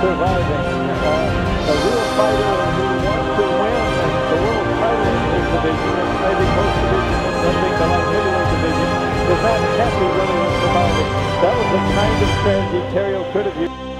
surviving. A real fighter who wants to win the world title in his division, and maybe most divisions, one being the light heavyweight division, is not happy really with surviving. That was the kind of strategy Terrio could have used.